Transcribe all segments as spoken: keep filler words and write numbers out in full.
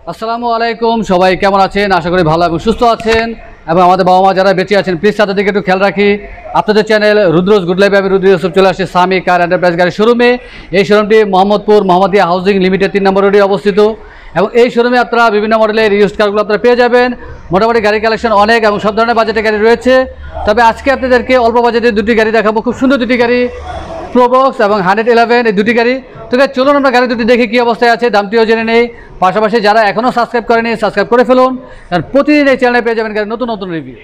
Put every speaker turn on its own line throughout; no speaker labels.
আসসালামু আলাইকুম, সবাই কেমন আছেন? আশা করি ভালো এবং সুস্থ আছেন এবং আমাদের বাবা মা যারা বেঁচে আছেন প্লিজ তাদের দিকে একটু খেয়াল রাখি। আপনাদের চ্যানেল রুদ্রোজ গুড লাইফ, আমি রুদ্রোজ চলে আসছে সামি কার এন্টারপ্রাইজ গাড়ির শোরুমে। এই শোরুমটি মোহাম্মদপুর মোহাম্মদিয়া হাউজিং লিমিটেড তিন নম্বর রোডে অবস্থিত এবং এই শোরুমে আপনারা বিভিন্ন মডেলের ইউজড কারগুলো আপনারা পেয়ে যাবেন। মোটামুটি গাড়ি কালেকশন অনেক এবং সব ধরনের বাজেটের গাড়ি রয়েছে। তবে আজকে আপনাদেরকে অল্প বাজেটে দুটি গাড়ি দেখাবো, খুব সুন্দর দুটি গাড়ি, প্রোবক্স এবং হান্ড্রেড ইলেভেন, এই দুটি গাড়ি। তো চলুন আমরা গাড়ি দুটি দেখে কী অবস্থায় আছে, দামটিও জেনে নেই। পাশাপাশি যারা এখনও সাবস্ক্রাইব করেনি সাবস্ক্রাইব করে ফেলুন, কারণ প্রতিদিন এই চ্যানেলে পেয়ে যাবেন গাড়ি নতুন নতুন রিভিউ।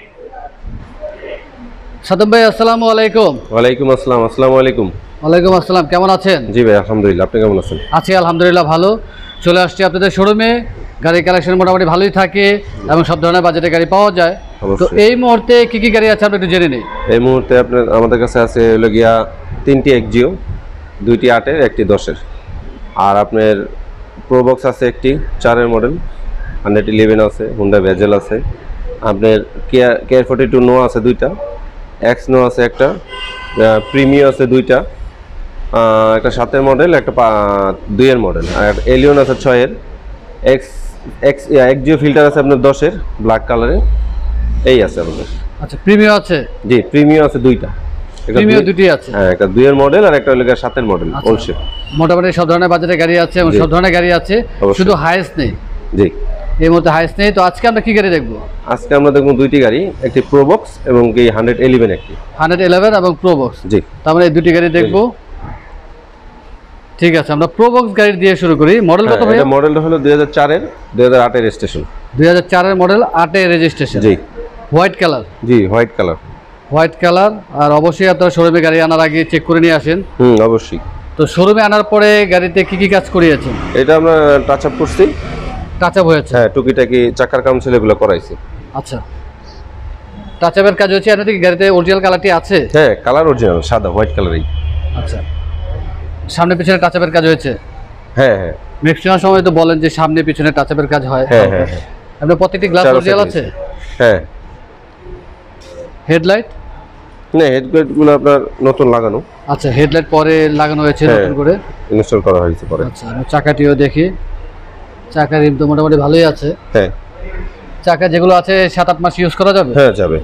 সাদম ভাই আসসালামু আলাইকুম।
ওয়ালাইকুম আসসালাম। আসসালামু আলাইকুম।
ওয়ালাইকুম আসসালাম, কেমন আছেন?
জি ভাই আলহামদুলিল্লাহ, আপনি কেমন আছেন?
আছি আলহামদুলিল্লাহ ভালো। চলে আসছি আপনাদের শোরুমে, গাড়ির কালেকশন মোটামুটি ভালোই থাকে এবং সব ধরনের বাজেটের গাড়ি পাওয়া যায়। তো এই মুহূর্তে কী কী গাড়ি আছে আমরা একটু জেনে নিই।
এই মুহূর্তে আপনার আমাদের কাছে আছে হলো গিয়া তিনটি এক্সজিও, দুইটি আটের, একটি দশের। আর আপনার প্রোবক্স আছে একটি চারের মডেল, হান্ড্রেড ইলেভেন আছে, হুন্ডা ভেজেল আছে, আপনার কেয়ার কেয়ার ফোর্টি টু নো আছে দুইটা, এক্স নো আছে একটা, প্রিমিও আছে দুইটা, একটা সাতের মডেল, একটা দুইয়ের মডেল, আর এলিয়ন আছে ছয়ের, এক্স এক্স এক্সজিও ফিল্টার আছে আপনার দশের ব্ল্যাক কালারের। এই আছে আমাদের। আচ্ছা
প্রিমিও আছে?
জি প্রিমিও আছে দুইটা,
প্রিমিও দুটি আছে।
হ্যাঁ, একটা দুইয়ের মডেল আর একটা হলো সাতের মডেল। ওলশে
মোটামুটি সব ধরনের বাজেটের গাড়ি আছে এবং সব ধরনের গাড়ি আছে, শুধু হাইস নেই।
জি
এই মুহূর্তে হাইস নেই। তো আজকে আমরা কি গাড়ি দেখবো?
আজকে আমরা দেখবো দুইটি গাড়ি, একটি প্রোবক্স এবং কি হান্ড্রেড ইলেভেন, একটি
হান্ড্রেড ইলেভেন এবং প্রোবক্স।
জি
তার মানে এই দুটি গাড়ি দেখবো। ঠিক আছে, আমরা প্রোবক্স গাড়ি দিয়ে শুরু করি। মডেল কত ভাই?
মডেলটা হলো দুই হাজার চারের দুই হাজার আটের রেজিস্ট্রেশন।
দুই হাজার চারের মডেল, আটের রেজিস্ট্রেশন।
জি
হোয়াইট কালার।
জি হোয়াইট কালার।
White colour. আর অবশ্যই আপনারা শোরুমে গাড়ি আনার আগে চেক করে নিয়ে আসেন।
হুম অবশ্যই।
তো শোরুমে আনার পরে গাড়িতে কি কি কাজ করিয়েছেন?
এটা আমরা টাচ আপ করছি।
টাচ আপ হয়েছে?
হ্যাঁ, টুকিটাকি চাকার কাম ছিল এগুলো করাইছি।
আচ্ছা, টাচ আপের কাজ হয়েছে। আপনাদের কি গাড়িতে অরিজিনাল কালারটি আছে?
হ্যাঁ কালার অরিজিনাল, সাদা হোয়াইট কালারই।
আচ্ছা, সামনে পিছনে টাচ আপের কাজ হয়েছে?
হ্যাঁ হ্যাঁ,
ম্যাক্সিমাম সময় তো বলেন যে সামনে পিছনে টাচ আপের কাজ হয়।
হ্যাঁ হ্যাঁ।
আপনার প্রত্যেকটি গ্লাস অরিজিনাল আছে?
হ্যাঁ।
হেডলাইট?
না, হেডলাইটগুলো আপনার নতুন লাগানো।
আচ্ছা, হেডলাইট পরে লাগানো হয়েছে নতুন করে,
ইনস্টল করা হয়েছে পরে।
আচ্ছা, আমি চাকাটিও দেখি। চাকার রিম তো মোটামুটি ভালোই আছে।
হ্যাঁ,
চাকা যেগুলো আছে সাত আট মাস ইউজ করা যাবে?
হ্যাঁ যাবে।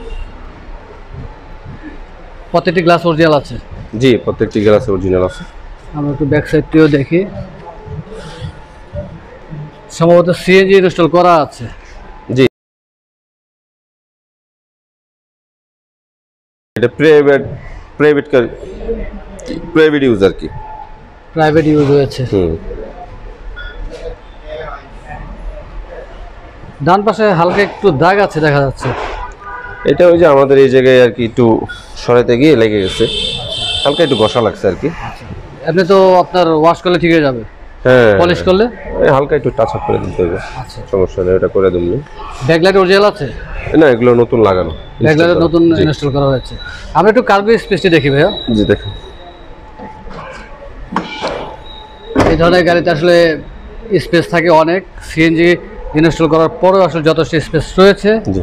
প্রত্যেকটি গ্লাস অরিজিনাল আছে?
জি প্রত্যেকটি গ্লাস অরিজিনাল আছে।
আমরা একটু ব্যাক সাইডটিও দেখি। সম্ভবত সিএনজি ইনস্টল করা আছে।
জি, এটা private private car private use আর কি,
প্রাইভেট ইউজ হয়েছে।
হুম।
ডান পাশে হালকা একটু দাগ আছে দেখা যাচ্ছে।
এটা ওই যে আমাদের এই জায়গায় আর কি একটু সরাইতে গিয়ে লেগে গেছে, হালকা একটু ঘষা লাগছে আর কি।
আপনি তো আপনার ওয়াশ করলে ঠিক হয়ে যাবে?
হ্যাঁ,
পলিশ করলে
হালকা একটু টাচ আপ করে দিতে হবে।
আচ্ছা,
সমস্যা নেই, এটা করে দিন।
ব্যাকলাইট অরিজিনাল আছে?
না, এগুলো নতুন লাগানো,
ব্যাকলাইট নতুন ইনস্টল করা হয়েছে। আমরা একটু কার্গো স্পেসটি দেখি ভাইয়া।
জি দেখুন,
এই ধরনের গাড়িতে আসলে স্পেস থাকে অনেক। সিএনজি ইনস্টল করার পরেও আসলে যথেষ্ট স্পেস রয়েছে।
জি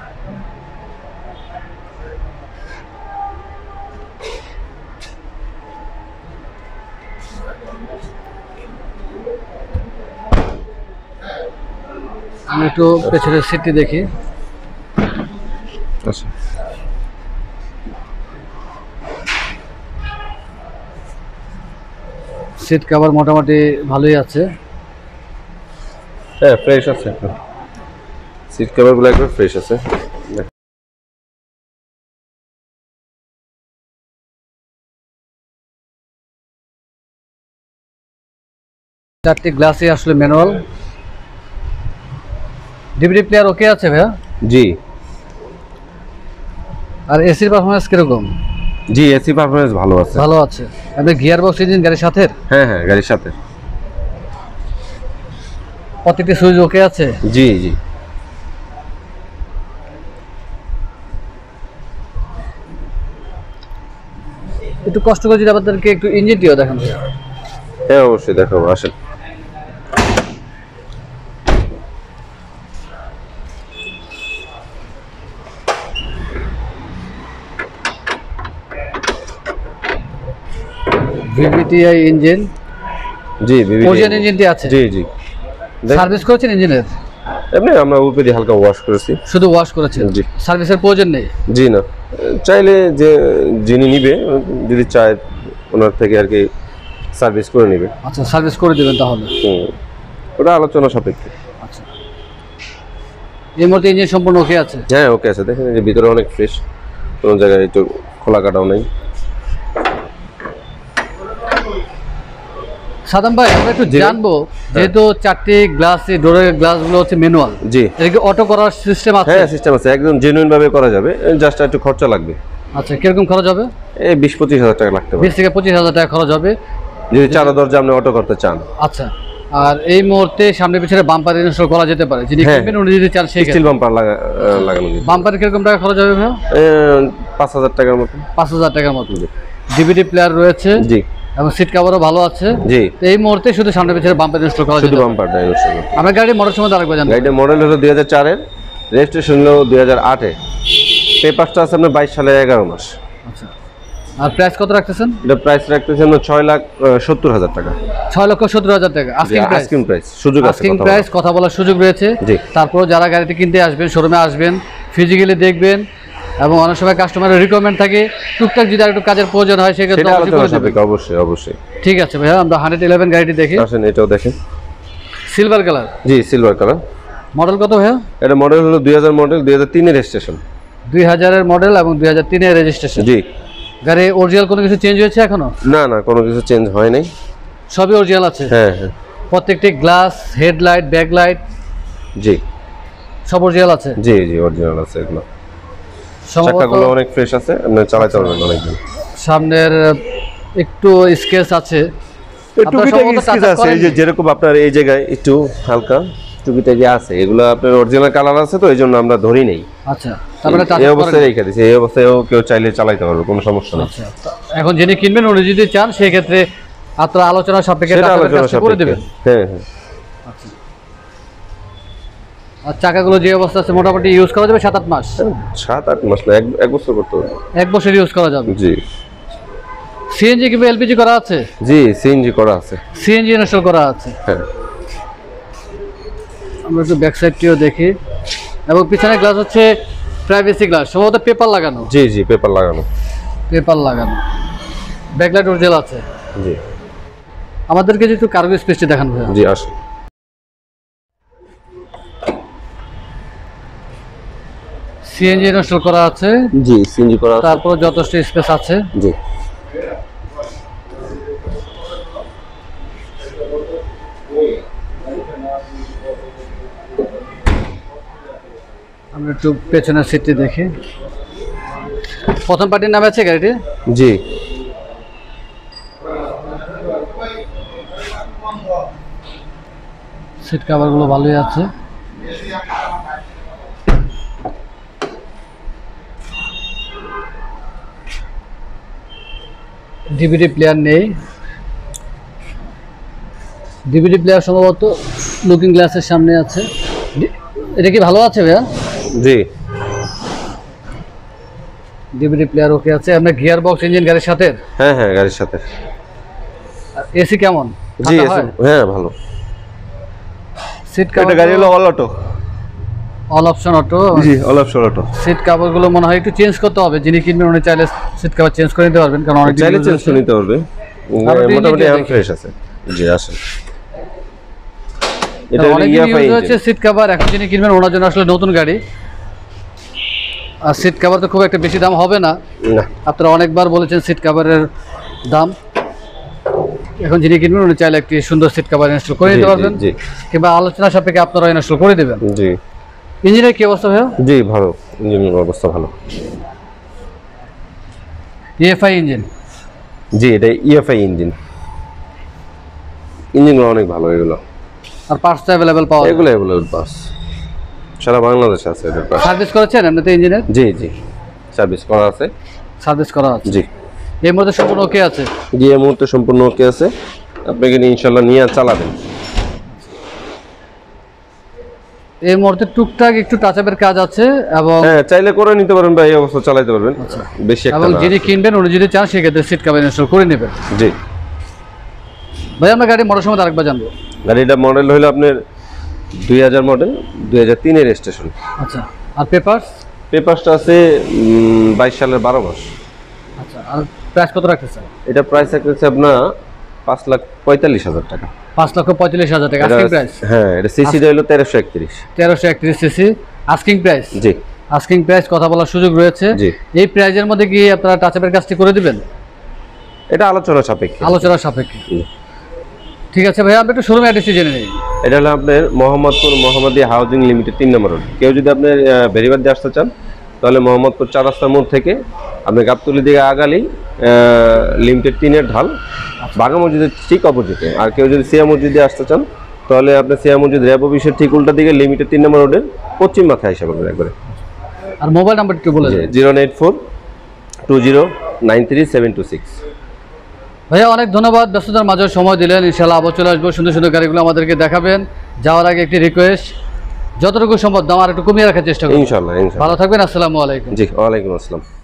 আমি একটু পেছনের সিটটি দেখি।
আচ্ছা,
সিট কভার মোটামুটি ভালোই আছে।
হ্যাঁ ফ্রেশ আছে, সিট কভারগুলো একবার ফ্রেশ আছে।
চারটি গ্লাসই আসলে ম্যানুয়াল। ডিভিডি প্লেয়ার ওকে আছে ভাইয়া?
জি।
আর এসির পারফরমেন্স কিরকম?
জি এসি পারফরমেন্স ভালো আছে।
ভালো আছে। আপনি গিয়ার বক্স ইঞ্জিন গাড়ির সাথে?
হ্যাঁ হ্যাঁ গাড়ির সাথে।
প্রত্যেকটি সুইচ ওকে আছে?
জি জি।
একটু কষ্ট করে যদি আপনাদেরকে একটু ইঞ্জিনটিও দেখান ভাইয়া।
হ্যাঁ অবশ্যই দেখাবো, আসেন।
VVTi engine.
জি ভিভিটি
ওরিজিনাল ইঞ্জিনটি আছে?
জি জি।
সার্ভিস করেছেন ইঞ্জিনের?
এমনি আমরা উপরে হালকা ওয়াশ করেছি।
শুধু ওয়াশ করেছেন?
জি।
সার্ভিসের প্রয়োজন নেই?
জি না, চাইলে যে যিনি নিবে যদি চায় ওনার থেকে আর কি সার্ভিস করে নেবে।
আচ্ছা, সার্ভিস করে দিবেন তাহলে?
হুম, ওটা আলোচনা সাপেক্ষে।
আচ্ছা, এই মুহূর্তে ইঞ্জিন সম্পূর্ণ ওকে আছে?
হ্যাঁ ওকে আছে, দেখেন যে ভিতরে অনেক ফ্রেশ, কোনো জায়গায় একটু খোলা কাটাও নেই।
সাদাম ভাই, আমরা একটু জানবো, যেহেতু চারটি গ্লাস, ডোরের গ্লাসগুলো হচ্ছে ম্যানুয়াল, জি, এটা কি অটো করার সিস্টেম আছে?
হ্যাঁ সিস্টেম আছে, একদম জেনুইন ভাবে করা যাবে, জাস্ট একটু খরচা লাগবে।
আচ্ছা, কিরকম খরচ হবে?
এই বিশ পঁচিশ হাজার টাকা লাগতে পারে।
বিশ থেকে পঁচিশ হাজার টাকা খরচ হবে
যদি চার দরজা আপনি অটো করতে চান।
আচ্ছা, আর এই মুহূর্তে সামনে পিছনে বাম্পার ইনস্টল করা যেতে পারে, যদি কিনবেন উনি যদি চান সেই
স্টিল বাম্পার লাগানো যাবে।
বাম্পারে কিরকম টাকা খরচ হবে ভাই?
পাঁচ হাজার টাকার মতো।
পাঁচ হাজার টাকার মতো। ডিভিডি প্লেয়ার রয়েছে, জি, এবং সিট কভারও ভালো আছে, জি। এই মুহূর্তে শুধু সামনে পিছনে বাম্পার ইনস্টল করা যেতে পারে, শুধু বাম্পারটা ইনস্টল। আমার গাড়ির মডেল সম্বন্ধে আরেকবার জানবো।
গাড়ির মডেল হলো দুই হাজার চারের, রেজিস্ট্রেশন হলো দুই হাজার আটের, পেপারসটা আছে আপনার বাইশ সালে এগারো মাস।
আচ্ছা, আর প্রাইস কত রাখতেছেন?
এটা প্রাইস রাখতেছেন আমরা ছয় লাখ সত্তর হাজার টাকা।
ছয় লক্ষ সত্তর হাজার টাকা আস্কিং প্রাইস।
আস্কিং প্রাইস, সুযোগ আছে,
আস্কিং প্রাইস, কথা বলার সুযোগ রয়েছে। তারপর যারা গাড়িটি কিনতে আসবেন, শোরুমে আসবেন, ফিজিক্যালি দেখবেন, এবং অনেক সময় কাস্টমারের রিকমেন্ড থাকে, টুকটাক যদি আর একটু কাজের প্রয়োজন হয় সেক্ষেত্রে
অবশ্যই অবশ্যই।
ঠিক আছে ভাইয়া, আমরা হান্ড্রেড ইলেভেন গাড়িটি দেখি।
আসেন, এটাও দেখেন,
সিলভার কালার।
জি, সিলভার কালার।
মডেল কত ভাইয়া?
এটা মডেল হলো দুই হাজার মডেল, দুই হাজার তিনের রেজিস্ট্রেশন।
দুই হাজারের মডেল এবং দুই হাজার তিনের রেজিস্ট্রেশন, জি। গাড়ি অরিজিনাল কোনো কিছু চেঞ্জ হয়েছে এখনো?
না না, কোনো কিছু চেঞ্জ হয় নাই,
সবই অরিজিনাল আছে।
হ্যাঁ হ্যাঁ,
প্রত্যেকটি গ্লাস, হেডলাইট, ব্যাকলাইট, জি, সব অরিজিনাল আছে।
জি জি, অরিজিনাল আছে এগুলো। চাকাগুলো অনেক ফ্রেশ আছে, আপনি চালাতে পারবেন অনেকদিন।
সামনের একটু স্কেচ আছে,
টুকিটাকি স্কেচ আছে, এই যে যেরকম আপনার এই জায়গায় একটু হালকা টুকিটাকি আছে, এগুলো আপনার অরিজিনাল কালার আছে, তো এইজন্য আমরা ধরি নেই।
আচ্ছা, তারপরে
এই অবস্থায় রেখে দিয়েছি, এই অবস্থায়ও কেউ চাইলে চালাতে পারবে, কোনো সমস্যা নেই।
আচ্ছা, এখন যিনি কিনবেন উনি যদি চান সেই ক্ষেত্রে আপনারা আলোচনা সাপেক্ষে টাকা করে দিবেন।
হ্যাঁ হ্যাঁ।
আচ্ছা, আর চাকাগুলো যে অবস্থা আছে মোটামুটি ইউজ করা যাবে সাত আট মাস?
সাত আট মাস না, এক বছর করতে হবে।
এক বছর ইউজ করা যাবে, জি। সিএনজি কিংবা এলপিজি করা আছে?
জি, সিএনজি করা আছে।
সিএনজি ইনস্টল করা আছে, হ্যাঁ। আমরা একটু ব্যাক সাইডটিও দেখি, এবং পিছনে গ্লাস হচ্ছে প্রাইভেসি গ্লাস, সম্ভবত পেপার লাগানো।
জি জি, পেপার লাগানো,
পেপার লাগানো। ব্যাকলাইট অরিজিনাল আছে,
জি।
আমাদেরকে একটু কার্গো স্পেসটি দেখান ভাই।
জি, আসুন।
সিএনজি ইনস্টল করা আছে,
জি, সিএনজি করা আছে,
তারপর যথেষ্ট স্পেস আছে, জি। আমরা একটু পেছনের সিটটি দেখি। প্রথম পার্টির নামে আছে গাড়িটি,
জি।
সিট কভারগুলো ভালোই আছে। ডিভিডি প্লেয়ার নেই, ডিভিডি প্লেয়ার সম্ভবত লুকিং গ্লাসের সামনে আছে। এটা কি ভালো আছে ভাইয়া?
জি,
ডিভিডি প্লেয়ার ওকে আছে। আমরা গিয়ার বক্স ইঞ্জিন গাড়ির সাথে?
হ্যাঁ হ্যাঁ, গাড়ির সাথে।
এসি কেমন?
জি, এসি হ্যাঁ ভালো।
সিট কভার,
গাড়ি হলো all auto,
all option auto,
জি, অল অপশন অটো।
সিট কভারগুলো মনে হয় একটু চেঞ্জ করতে হবে, যিনি কিনবেন উনি চাইলে সিট কভার চেঞ্জ করে নিতে পারবেন, কারণ অনেক
চাইলে চেঞ্জ করে নিতে পারবে, মোটামুটি এখন ফ্রেশ আছে। জি, আসেন।
এটা অনেক ইউজ হচ্ছে সিট কভার, এখন যিনি কিনবেন ওনার জন্য আসলে নতুন গাড়ি। আর সিট কভার তো খুব একটা বেশি দাম হবে না, আপনারা অনেকবার বলেছেন সিট কভারের দাম। এখন যিনি কিনবেন উনি চাইলে একটি সুন্দর সিট কভার ইনস্টল করে নিতে পারবেন, কিংবা আলোচনা সাপেক্ষে আপনারা ইনস্টল করে দেবেন।
জি।
ইঞ্জিনের কি অবস্থা ভাইয়া?
জি, ভালো, ইঞ্জিনের অবস্থা ভালো।
EFI engine?
জি, এটা ইএফআই ইঞ্জিন। ইঞ্জিনগুলো অনেক ভালো এগুলো।
আর পার্টস তো অ্যাভেলেবল পাওয়া যায়?
এগুলো অ্যাভেলেবল পার্টস সারা বাংলাদেশে আছে এদের পার্টস।
সার্ভিস করেছেন এমনিতে ইঞ্জিনের?
জি জি, সার্ভিস করা আছে।
সার্ভিস করা আছে,
জি।
এই মুহূর্তে সম্পূর্ণ ওকে আছে?
জি, এই মুহূর্তে সম্পূর্ণ ওকে আছে, আপনাকে ইনশাআল্লাহ নিয়ে চালাবেন।
এই মুহূর্তে টুকটাক একটু টাচআপের কাজ আছে, এবং
হ্যাঁ চাইলে করে নিতে পারেন বা এই অবস্থা চালাতে পারবেন, বেশি একটা না।
এবং যিনি কিনবেন উনি যদি চান সেক্ষেত্রে সিট কভার ইনস্টল করে নেবেন।
জি
ভাই, আমরা গাড়ি মডেল সম্বন্ধে আরেকবার জানবো।
গাড়িটা মডেল হলো আপনার দুই হাজার মডেল, দুই হাজার তিনের রেজিস্ট্রেশন।
আচ্ছা, আর পেপারস?
পেপারসটা আছে বাইশ সালের বারো মাস।
আচ্ছা, আর প্রাইস কত রাখতেছেন?
এটা প্রাইস রাখতেছে আপনার পাঁচ লাখ পঁয়তাল্লিশ হাজার টাকা।
পাঁচ লক্ষ পঁয়তাল্লিশ হাজার টাকা আস্কিং প্রাইস।
হ্যাঁ, এটা সিসিটা হলো তেরোশো একত্রিশ।
তেরোশো একত্রিশ সিসি আস্কিং প্রাইস।
জি,
আস্কিং প্রাইস, কথা বলার সুযোগ রয়েছে।
জি।
এই প্রাইজের মধ্যে কি আপনারা টাচ আপের কাজটি করে দিবেন?
এটা আলোচনা সাপেক্ষে।
আলোচনা সাপেক্ষে। ঠিক আছে ভাইয়া, আমরা একটু শোরুম অ্যাড্রেসটি জেনে নিই।
এটা হলো আপনার মোহাম্মদপুর মোহাম্মদিয়া হাউজিং লিমিটেড তিন নম্বর রোড। কেউ যদি আপনার বেরিবাদ দিয়ে আসতে চান তাহলে মোহাম্মদপুর চার রাস্তার মোড় থেকে আপনি গাবতলি দিকে আগালেই লিমিটেড তিনের ঢাল বাঘা মসজিদের ঠিক অপোজিটে। আর কেউ যদি সিয়া মসজিদে আসতে চান তাহলে আপনি সিয়া মসজিদ র্যাব অফিসের ঠিক উল্টা দিকে লিমিটেড তিন নম্বর রোডের পশ্চিম মাথায় হিসাব করবেন একবারে।
আর মোবাইল নাম্বারটি একটু বলে দেন।
Zero eight four two zero nine three seven two six.
ভাইয়া অনেক ধন্যবাদ, ব্যস্ততার মাঝে সময় দিলেন। ইনশাআল্লাহ আবার চলে আসবো, সুন্দর সুন্দর গাড়িগুলো আমাদেরকে দেখাবেন। যাওয়ার আগে একটি রিকোয়েস্ট, যতটুকু সম্ভব দাম আর একটু কমিয়ে রাখার চেষ্টা করুন।
ইনশাআল্লাহ, ইনশাআল্লাহ।
ভালো থাকবেন, আসসালামু আলাইকুম।
জি, ওয়ালাইকুম আসসালাম।